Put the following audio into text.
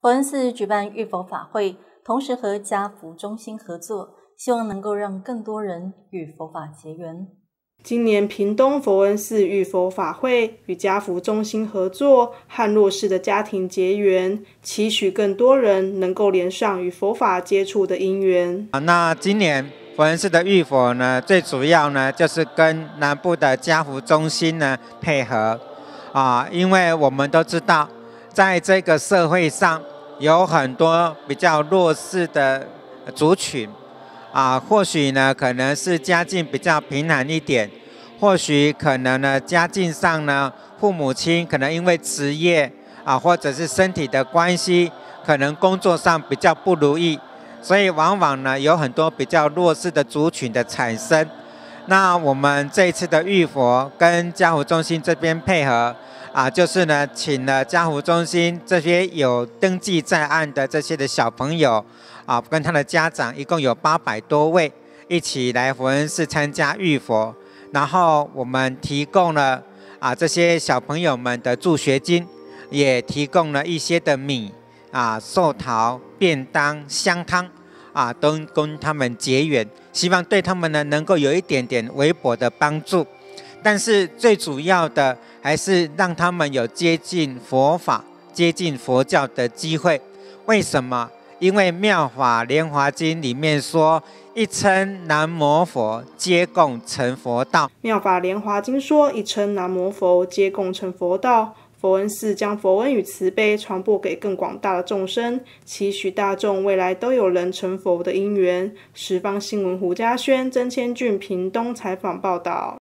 佛恩寺举办浴佛法会，同时和家福中心合作，希望能够让更多人与佛法结缘。 今年屏东佛恩寺浴佛法会与家福中心合作，和弱势的家庭结缘，期许更多人能够连上与佛法接触的因缘。 那今年佛恩寺的浴佛呢，最主要呢就是跟南部的家福中心呢配合因为我们都知道，在这个社会上有很多比较弱势的族群或许呢可能是家境比较贫寒一点，或许可能呢家境上呢父母亲可能因为职业或者是身体的关系，可能工作上比较不如意，所以往往呢有很多比较弱势的族群的产生。那我们这一次的浴佛跟家福中心这边配合就是呢请了家福中心这些有登记在案的这些的小朋友跟他的家长，一共有800多位一起来佛恩寺参加浴佛，然后我们提供了这些小朋友们的助学金，也提供了一些的米寿桃、便当、香汤都跟他们结缘，希望对他们呢能够有一点点微薄的帮助。但是最主要的还是让他们有接近佛法、接近佛教的机会。为什么？因为《妙法莲华经》里面说，一称南无佛，皆共成佛道。《 妙法莲华经》说，一称南无佛，皆共成佛道。佛恩寺将佛恩与慈悲传播给更广大的众生，期许大众未来都有人成佛的因缘。十方新闻胡嘉轩、曾千俊屏东采访报道。